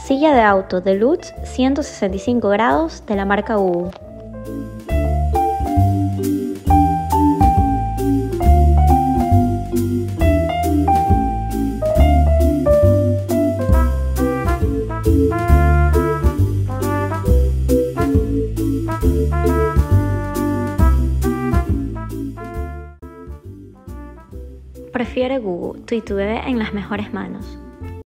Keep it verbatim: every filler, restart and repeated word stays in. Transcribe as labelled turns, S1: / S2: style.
S1: Silla de auto Deluxe ciento sesenta y cinco grados de la marca Gugu. Prefiere Gugu, tú y tu bebé en las mejores manos.